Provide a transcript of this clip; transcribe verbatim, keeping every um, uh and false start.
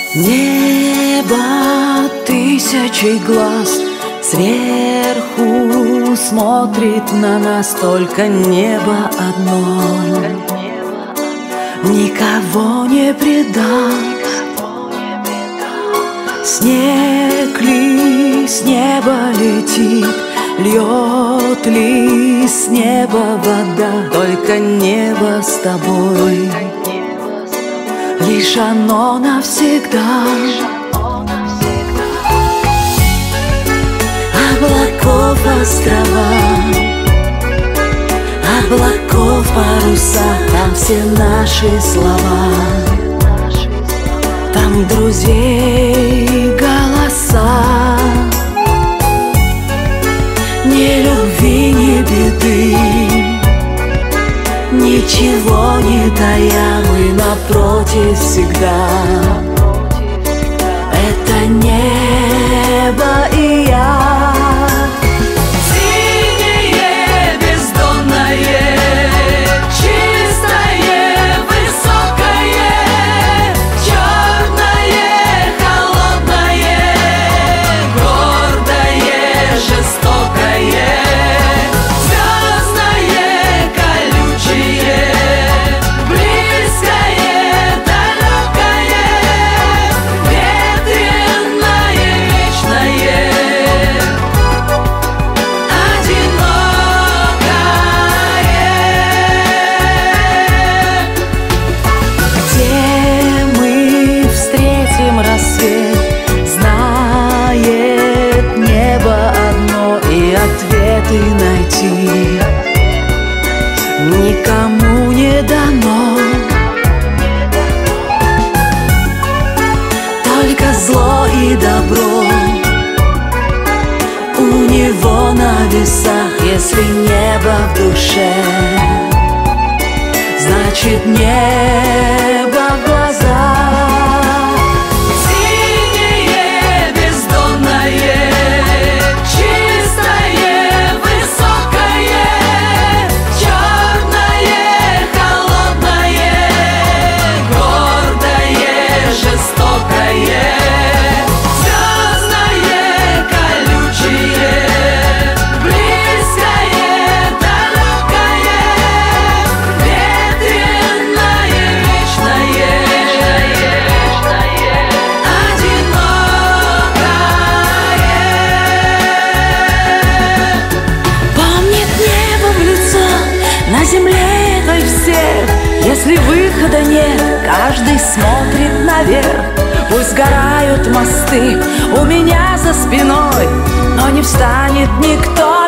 Небо тысячи глаз сверху смотрит на нас, только небо одно никого не предал. Снег ли с неба летит, льет ли с неба вода, только небо с тобой, лишь оно навсегда. Облаков острова, облаков паруса, там все наши слова, там друзей голоса. Ни любви, ни беды, ничего не тая, мы напротив всегда. Это небо и я. Знает небо одно, и ответы найти никому не дано. Только зло и добро у него на весах. Если небо в душе, значит небо в глазах. На земле той всех, если выхода нет, каждый смотрит наверх. Пусть сгорают мосты у меня за спиной, но не встанет никто